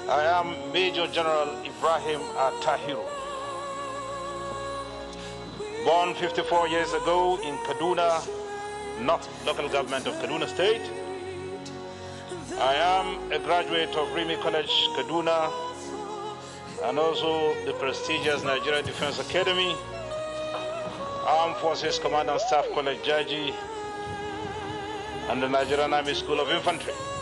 I am Major General Ibrahim Attahiru. Born 54 years ago in Kaduna, North Local Government of Kaduna State. I am a graduate of Rimi College, Kaduna, and also the prestigious Nigerian Defense Academy, Armed Forces Command and Staff College, Jaji, and the Nigerian Army School of Infantry.